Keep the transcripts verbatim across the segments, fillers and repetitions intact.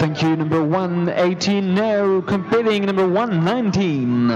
Thank you, number one eighteen, now competing number one nineteen.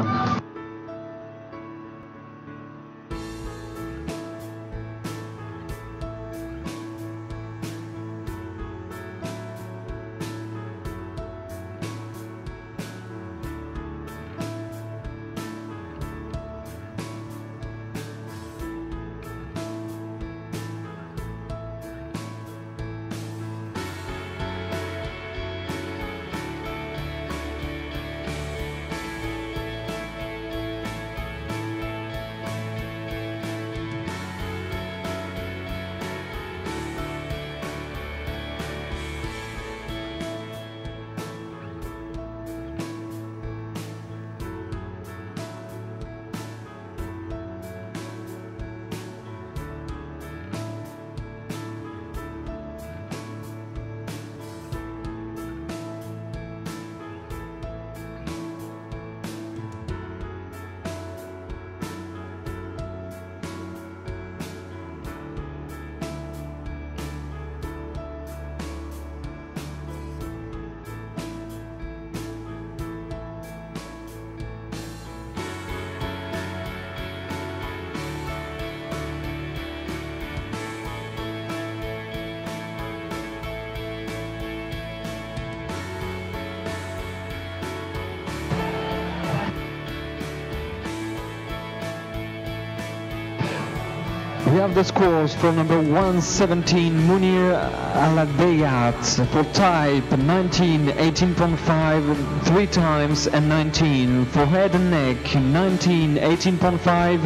We have the scores for number one seventeen, Munir Aladeyat, for type nineteen, eighteen point five, three times and nineteen, for head and neck nineteen, eighteen point five,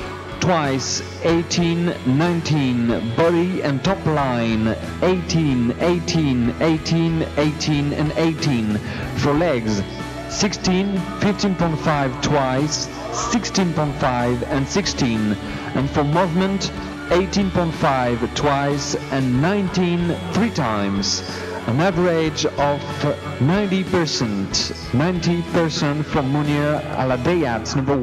twice, eighteen, nineteen, body and top line eighteen, eighteen, eighteen, eighteen and eighteen, for legs sixteen, fifteen point five twice, sixteen point five and sixteen, and for movement eighteen point five twice and nineteen three times. An average of ninety percent, ninety percent from Munir Aladeyat, number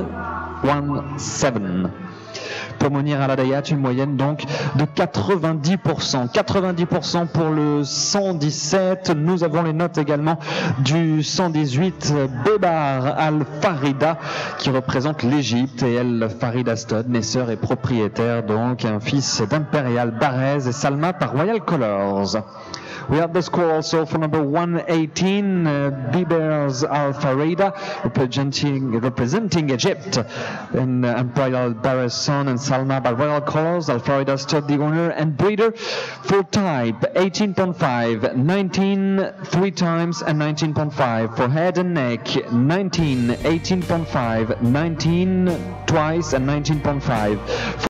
one seventeen. Pour Munir Aladeyat, une moyenne donc de quatre-vingt-dix pour cent. quatre-vingt-dix pour cent pour le cent dix-sept. Nous avons les notes également du cent dix-huit, Bebar Al-Farida, qui représente l'Égypte, et elle, Farida Stud, n'est sœur et propriétaire, donc un fils d'Imperial Barez et Salma par Royal Colors. We have the score also for number one eighteen, uh, Bibers Al-Farida, representing, representing Egypt, and uh, Imperial Barez son and Salma by Royal Colors. Al-Farida Stud, the owner and breeder, for type eighteen point five, nineteen three times and nineteen point five, for head and neck nineteen, eighteen point five, nineteen twice and nineteen point five.